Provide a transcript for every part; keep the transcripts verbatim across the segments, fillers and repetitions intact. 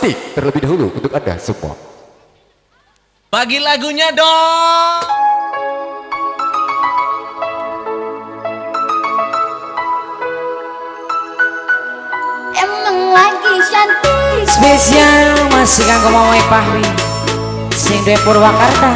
Tik terlebih dahulu untuk Anda semua. Bagi lagunya dong. Emang lagi cantik. Spesial masih kanggo Mamai Fahmi sing duwe Purwakarta.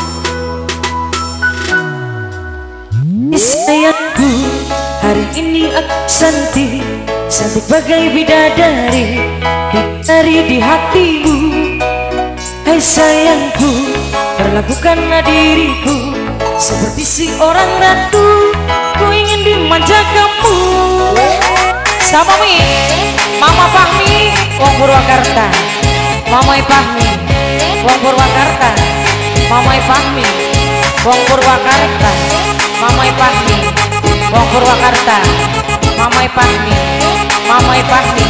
Sayangku, hari ini aku cantik, cantik bagai bidadari, bidadari di hatimu. Hai sayangku, perlakukanlah diriku seperti si orang ratu, ku ingin dimanja kamu. Sama mi, Mama Fahmi, wong Purwakarta. Mamai Fahmi, wong Purwakarta. Mamai Fahmi, wong Purwakarta. Mamai Fahmi, wong Purwakarta. Mamai Fahmi, Mamai Fahmi.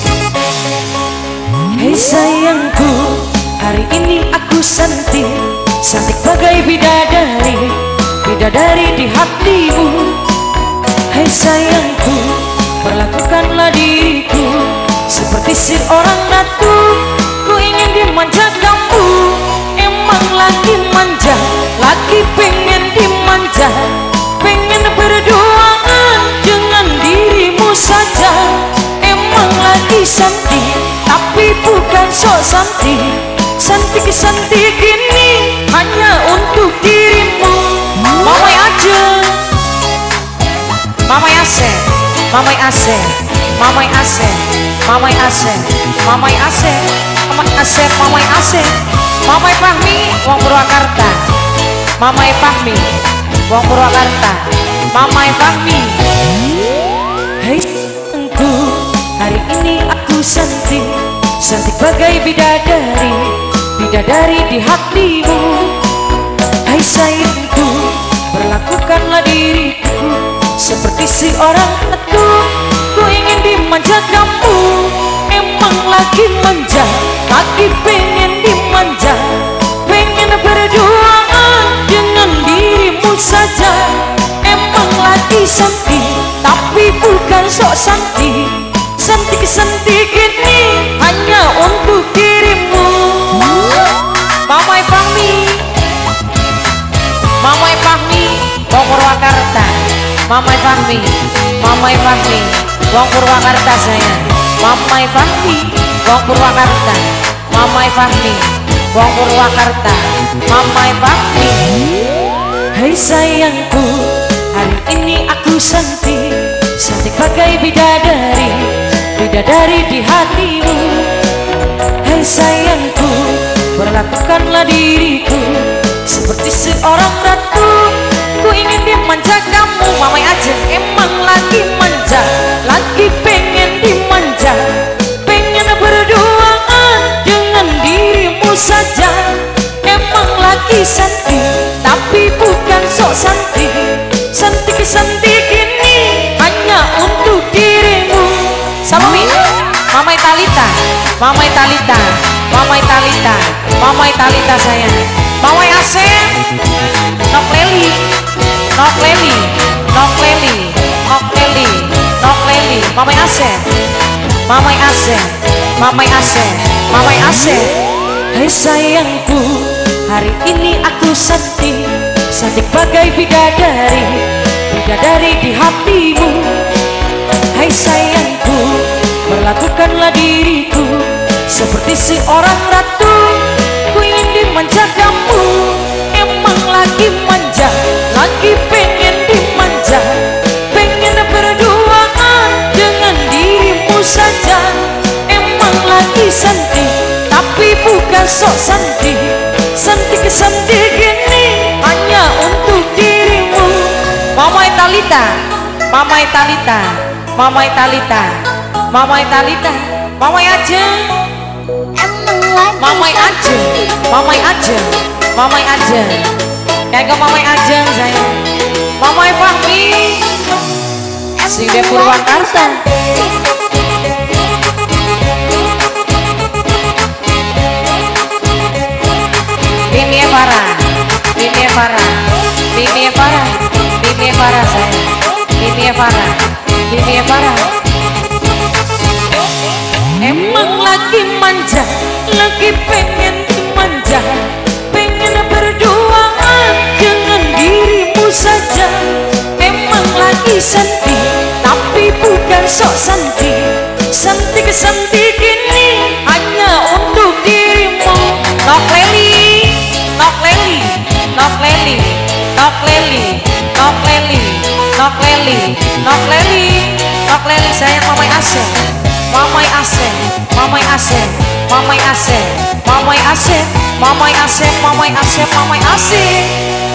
Hei sayangku, hari ini aku cantik, cantik bagai bidadari, bidadari di hatimu. Hei sayangku, perlakukanlah diriku seperti si orang ratu, ku ingin dimanja kamu. Emang lagi manja, lagi pengen dimanja, pengen berduaan dengan dirimu saja. Emang lagi cantik, tapi bukan sok cantik. Cantik-cantik ini hanya untuk dirimu. Mamai aja, Mamai Aseh, Mamai Aseh, Mamai Aseh, Mamai Aseh, Mamai Aseh, Mamai Aseh, Mamai Aseh. Mamai Fahmi, wong Purwakarta. Mamai Fahmi, wong Purwakarta. Mamai Fahmi. Hei sayangku, hari ini aku cantik, cantik bagai bidadari, bidadari di hatimu. Hai sayangku, perlakukanlah diriku seperti si orang ratu, ku ingin dimanja kamu. Emang lagi manja, lagi pengen dimanja, pengen berduaan dengan dirimu saja. Emang lagi cantik, tapi bukan sok cantik. Cantik-cantik ini hanya untuk dirimu. Mamai Fahmi, Mamai Fahmi, wong Purwakarta. Mamai Fahmi, Mamai Fahmi, wong Purwakarta sayang. Mamai Fahmi, wong Purwakarta. Mamai Fahmi, wong Purwakarta. Mamai Fahmi. Hai sayangku, hari ini aku cantik, cantik bagai bidadari, bidadari di hatimu. Hai sayangku, perlakukanlah diriku seperti seorang ratu, ku ingin dimanja kamu. Mamai aja, emang lagi manja, lagi pengen dimanja, pengen berduaan dengan dirimu saja. Emang lagi cantik, tapi bukan sok cantik. Cantik-cantik ini hanya untuk dirimu. Sama mi, Mamai Talita, Mamai Talita, Mamai Talita, Mamai Talita sayang. Mamai Aseh, Nok Leli, Nok Leli, Nok Leli, Nok Leli, Nok Leli. Mamai Aseh, Mamai Aseh, Mamai Aseh, Mamai Aseh. Hai sayangku, hari ini aku cantik, cantik bagai bidadari, bidadari di hatimu. Hai sayangku, perlakukanlah diriku seperti si orang ratu, ku ingin dimanja kamu. Emang lagi manja, lagi pengen dimanja, pengen berduaan dengan dirimu saja. Emang lagi cantik, tapi bukan sok cantik. Cantik-cantik ini hanya untuk dirimu. Mamai Talita, Mamai Talita, Mamai Talita, Mamai Talita, Mamai aja, Mamai aja, Mamai aja, Mamai aja, kayak ke Mamai aja sayang. Mamai Fahmi, sing de Purwakarta. Ini Farah, ini Farah, ini Farah, ini Farah sayang. Ini Farah, ini Farah. Emang lagi manja, senti, tapi bukan sok senti. Senti ke senti kini hanya untuk dirimu. Nok leli, nok leli, nok leli, nok leli, nok leli, nok leli, nok leli, nok leli sayang mamai Asep, mamai Asep, mamai Asep, mamai Asep, mamai Asep, mamai Asep, mamai Asep, mamai Asep.